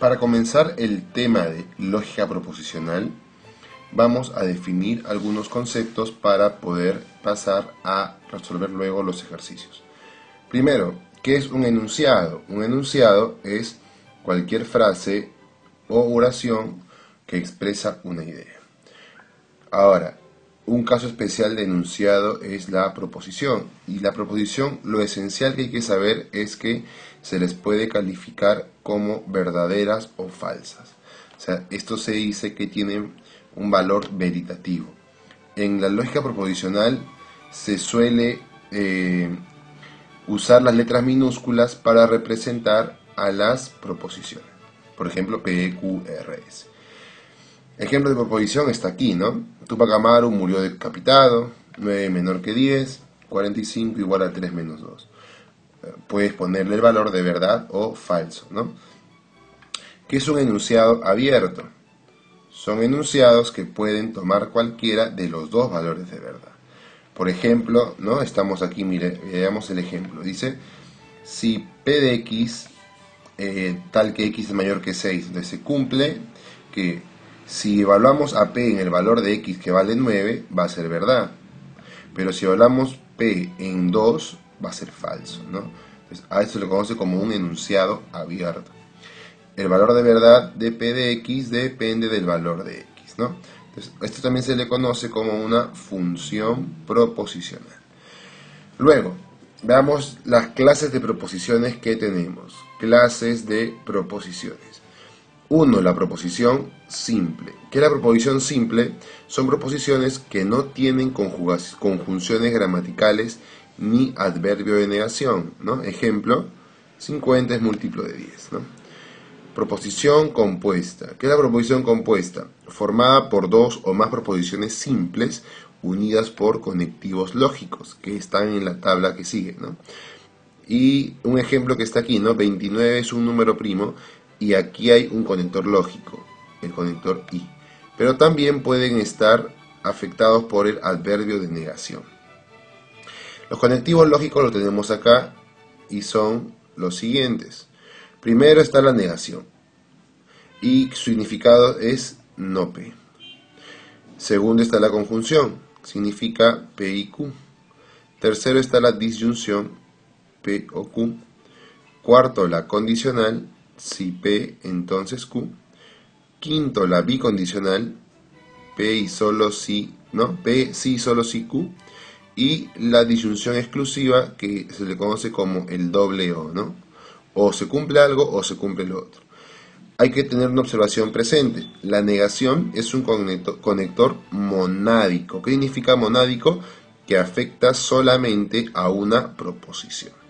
Para comenzar el tema de lógica proposicional, vamos a definir algunos conceptos para poder pasar a resolver luego los ejercicios. Primero, ¿qué es un enunciado? Un enunciado es cualquier frase o oración que expresa una idea. Ahora, un caso especial de enunciado es la proposición. Y la proposición, lo esencial que hay que saber es que se les puede calificar como verdaderas o falsas. O sea, esto se dice que tienen un valor veritativo. En la lógica proposicional se suele usar las letras minúsculas para representar a las proposiciones. Por ejemplo, P, Q, R, S. Ejemplo de proposición está aquí, ¿no? Tupac Amaru murió decapitado, 9 menor que 10, 45 igual a 3 menos 2. Puedes ponerle el valor de verdad o falso, ¿no? ¿Qué es un enunciado abierto? Son enunciados que pueden tomar cualquiera de los dos valores de verdad. Por ejemplo, ¿no? Estamos aquí, mire, veamos el ejemplo. Dice, si P de X, tal que X es mayor que 6, entonces se cumple que si evaluamos a P en el valor de X que vale 9, va a ser verdad. Pero si evaluamos P en 2, va a ser falso, ¿no? Entonces, a esto se le conoce como un enunciado abierto. El valor de verdad de P de X depende del valor de X, ¿no? Entonces, esto también se le conoce como una función proposicional. Luego, veamos las clases de proposiciones que tenemos. Clases de proposiciones. 1. La proposición simple. ¿Qué es la proposición simple? Son proposiciones que no tienen conjunciones gramaticales ni adverbio de negación, ¿no? Ejemplo, 50 es múltiplo de 10, ¿no? Proposición compuesta. ¿Qué es la proposición compuesta? Formada por dos o más proposiciones simples unidas por conectivos lógicos, que están en la tabla que sigue, ¿no? Y un ejemplo que está aquí, ¿no? 29 es un número primo y aquí hay un conector lógico, el conector y. Pero también pueden estar afectados por el adverbio de negación. Los conectivos lógicos los tenemos acá y son los siguientes. Primero está la negación y su significado es no P. Segundo está la conjunción, significa P y Q. Tercero está la disyunción, P o Q. Cuarto, la condicional, si P entonces Q. Quinto, la bicondicional, P y solo si, ¿no? P sí solo si Q. Y la disyunción exclusiva, que se le conoce como el doble O, ¿no? O se cumple algo o se cumple lo otro. Hay que tener una observación presente. La negación es un conector monádico. ¿Qué significa monádico? Que afecta solamente a una proposición.